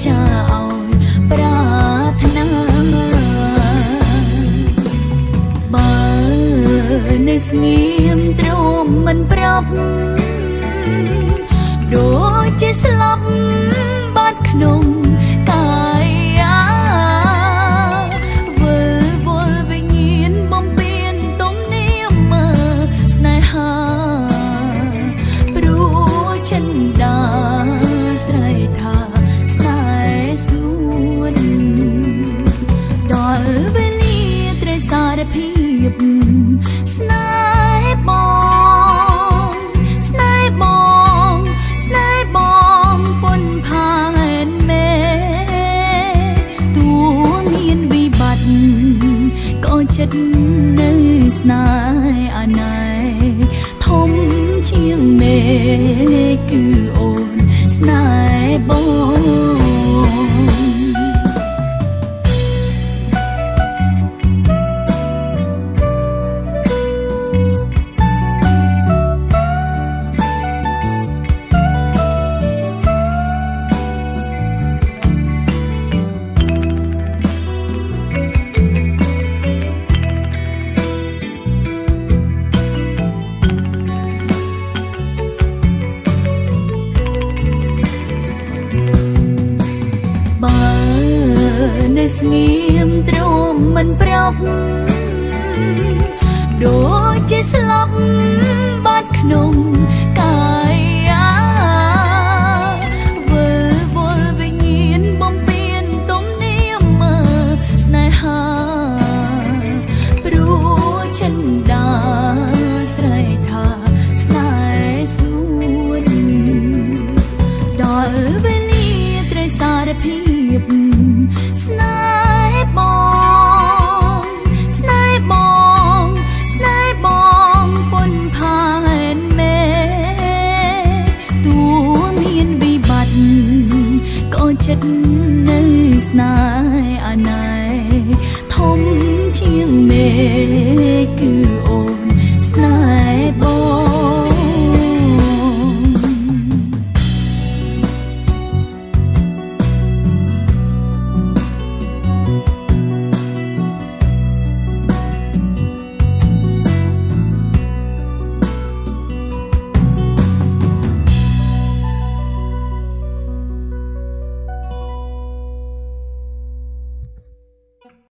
ចាឲ្យប្រាថ្នាបើនៅស្ងៀមទ្រាំមិនប្រាប់ដូចជាស្លាប់បាត់ក្នុងកាយវិលវល់វិញ្ញាណបំពេញទំនាមស្នេហាព្រោះចិនដាស្រ័យថាស្នេហ៍ស្ងួនដល់វេលាត្រូវសារភាពស្នេហ៍បងស្នេហ៍បងស្នេហ៍បងប៉ុនផានមេទួមានវិបត្តិក៏ចិត្តនៅស្នេហ៍អាណៃធំជាងមេគឺអូនស្នេហ៍បងស្ងៀមទ្រាំមិនប្រាប់ដូចជាស្លាប់បាត់ក្នុងកាយវិលវល់វិញ្ញាណបំពេញទំនាមស្នេហាព្រោះចិនដាស្រ័យថាស្នេហ៍ស្ងួនដល់វេលាត្រូវសារភាពស្នេហ៍បងស្នេហ៍បងស្នេហ៍បងប៉ុនផានមេទួមានវិបត្តិក៏ចិត្តនៅស្នេ